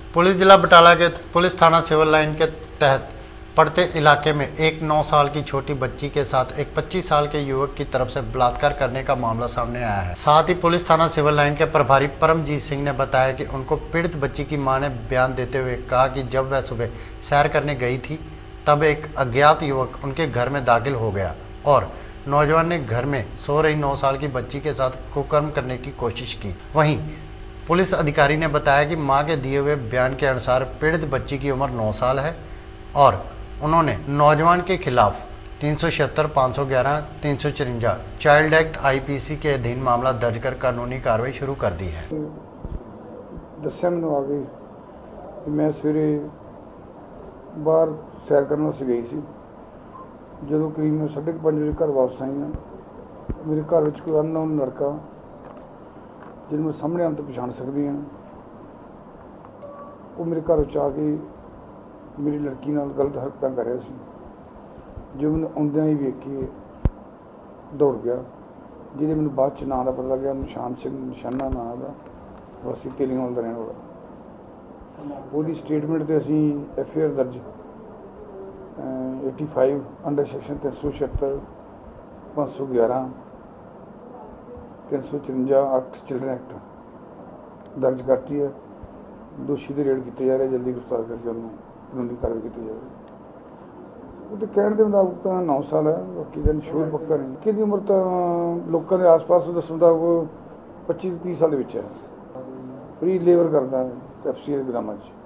Police जिला बटाला के police थाना सिविल लाइन के तहत पड़ते इलाके में एक 9 साल की छोटी बच्ची के साथ एक 25 साल के युवक की तरफ से बलात्कार करने का मामला सामने आया है। साथ ही पुलिस थाना सिविल लाइन के प्रभारी परमजीत सिंह ने बताया कि उनको पीड़ित बच्ची की मां ने बयान देते हुए कहा कि जब वह सुबह सैर करने गई थी तब एक अज्ञात युवक उनके घर में दाखिल हो गया और नौजवान ने घर में सो रही 9 साल की बच्ची के साथ कुकर्म करने की कोशिश की। वहीं पुलिस अधिकारी ने बताया कि मां के दिए हुए बयान के अनुसार पीड़ित बच्ची की उम्र 9 साल है और उन्होंने नौजवान के खिलाफ 376, 511, 354 चाइल्ड एक्ट आईपीसी के अधीन मामला दर्ज कर कानूनी कार्रवाई शुरू कर दी है। दस्या मैनूं आ गई कि मैं सवेरे बाहर सैर करने वास्ते गई सी। जदों करीब मैं 5:30 बजे घर वापस आई हाँ, मेरे घर में कोई अननोन लड़का जिन्हें मैं सामने आने तो पछाण सकती हाँ, वो मेरे घर आके मेरी लड़की नाल गलत हरकतां कर रहा सी। जो मैंने आउंदियां ही वेख के दौड़ गया, जिहदे मैनूं बाद च नाम का पता लग्या निशान सिंह, निशाना नाम का, वासी तेलीवाल का रहने वाला। वो स्टेटमेंट से असीं FIR दर्ज 85 अंडर सैक्शन 376, 511, 354 8 चिल्ड्रन एक्ट दर्ज करती है। दोषी की रेड की जा रहा है, जल्दी गिरफ्तार करके उन्होंने कानूनी कार्रवाई की जाए। वो तो कहने के मुताबिक तो 9 साल है, बाकी का इंश्योर पक्का नहीं। कि उम्र तो लोगों के आस पास दस मुताबिक 25 30 साल है। फ्री लेबर करता है FCL ग्रामां।